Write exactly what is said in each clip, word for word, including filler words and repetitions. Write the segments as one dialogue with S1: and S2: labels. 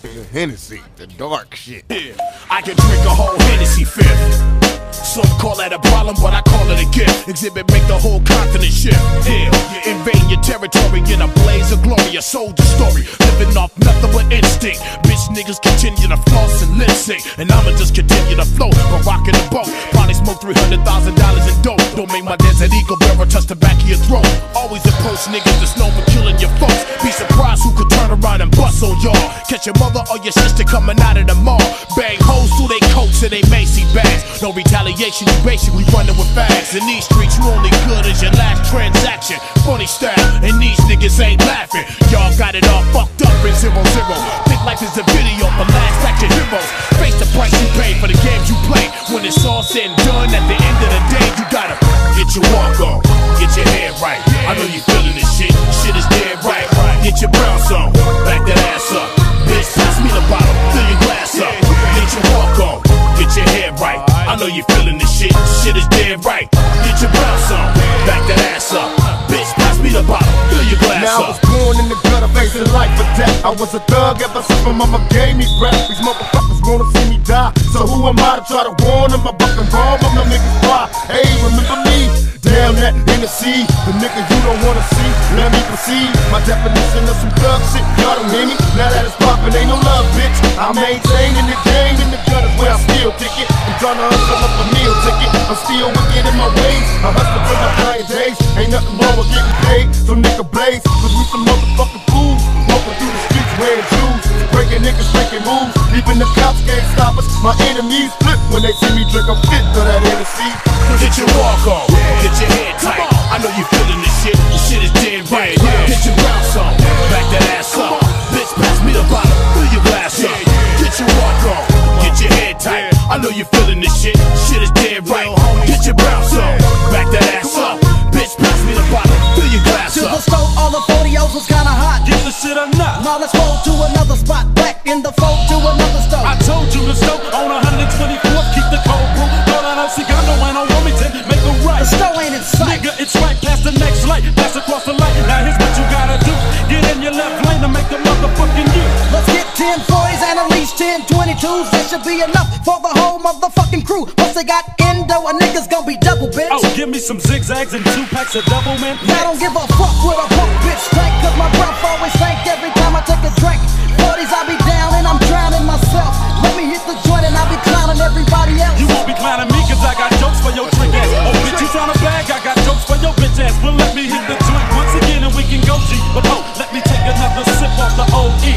S1: The Hennessy, the dark shit.
S2: Yeah, I can drink a whole Hennessy fifth. Some call that a problem, but I call it a gift. Exhibit make the whole continent shift. Yeah, you invade your territory in a blaze of glory. A soldier story, living off nothing but instinct. Bitch niggas continue to floss and lip sync, and I'ma just continue to float, but rockin' the boat. Probably smoke three hundred thousand dollars in dope. Don't make my desert eagle barrel touch the back of your throat. Always approach niggas that's known for killing your folks. Be surprised who could turn around and bust on y'all. Catch your mother or your sister coming out of the mall. Bang hoes through they coats and they Macy bags. No retaliation, you basically running with fags. In these streets, you only good as your last transaction. Funny style, and these niggas ain't laughing. Y'all got it all fucked up in zero zero. Think life is a video for last action heroes. Face the price you pay for the games you play. When it's all said and done, at the end of the day, you gotta get your walk on, get your head right. I know you feeling this shit, shit is dead right. Get your bounce on, back that ass up. Bitch, pass me the bottle, fill your glass up. Get your walk on, get your head right. I know you feeling this shit, shit is dead right. Get your bounce on, back that ass up. Bitch, pass me the bottle, fill your glass
S3: now
S2: up.
S3: I was born in the gutter, facing life or death. I was a thug ever since my mama gave me breath. These motherfuckers wanna see me die, so who am I to try to warn them? I fucking wrong, I'm the niggas fly. Hey, remember me? Down that Hennessy, the nigga you don't wanna see. Let me proceed. My definition of some thug shit, y'all don't hear me. Now that it's poppin', ain't no love, bitch. I maintain in the game, in the gutters where I still kick it. I'm tryna hustle up a meal ticket. I'm still wicked in my ways. I hustle for my dying days. Ain't nothing wrong with getting paid, so nigga blaze. Cause we some motherfucking fools, walking through the streets wearing shoes, breaking niggas, making moves. Even the cops can't stop us. My enemies flip when they see me drink a fit of that Hennessy.
S2: Get your walk on, get your head tight. I know you feeling this shit, this shit is dead right. Get your bounce on, back that ass up. Bitch, pass me the bottle, fill your glass up. Get your walk on, get your head tight. I know you feeling this shit, shit is dead right. Get your bounce on, back that ass up. Bitch, pass me the bottle, fill your glass
S4: to
S2: up.
S4: the stove, all the forty-os was kinda hot.
S5: Get the shit or not.
S4: Now let's roll to another spot, back in the fold to another stove.
S5: I told you to stove on one twenty-fourth, keep the cold brew. Throw that on Cigano and on Wilmington, make a right.
S4: The stove ain't in sight.
S5: Nigga, it's right past the next light, pass across the light. Now here's what you gotta do. Get in your left lane to make the motherfucking you.
S4: Let's get ten forties and at least ten twenty-twos. That should be enough for the whole motherfucking crew. Once they got endo, a nigga's gonna be double, bitch.
S5: Oh, give me some zigzags and two packs of double man.
S4: I don't give a fuck with a punk bitch tank, cause my breath always stank every time I take a drink. forties I be down and I'm drowning myself. Let me hit the joint and I be clowning everybody else.
S5: You won't be clowning me cause I got jokes for your trick ass. Oh bitch, you tryna bag, I got jokes for your bitch ass. Well let me hit the joint once again and we can go G. But oh, let me take another sip off the O E.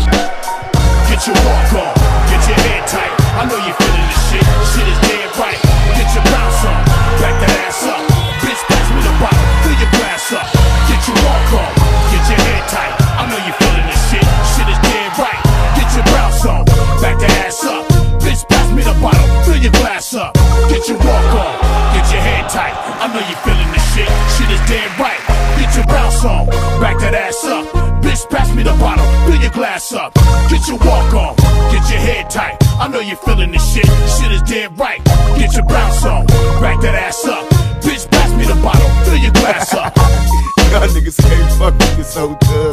S2: Get your walk on, get your head tight. I know you feeling this shit, shit is dead right. Get your bounce on, back that ass up. Bitch, pass me the bottle, fill your glass up. Get your walk on, get your head tight. I know you feeling this shit, shit is dead right. Get your bounce on, back that ass up. Bitch, pass me the bottle, fill your glass up. Get your walk on, get your head tight. I know you feeling this shit, shit is dead right. Get your bounce on, back that ass up. Bitch, pass me the bottle, fill your glass up. Get your walk on, get your head tight. I know you feeling this shit, shit is dead right. Get your bounce on, back that ass up. Bitch, pass me the bottle, fill your glass up.
S1: Y'all niggas can't fuck with this old thug.